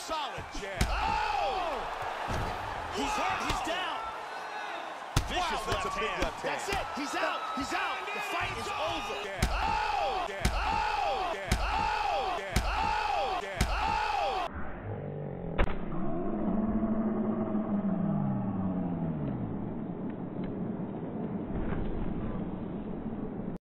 solid jab. Oh! He's hurt. He's down. Vicious Wow, that's a big left hand. That's it. He's out. He's out. The fight is over. Yeah. Oh!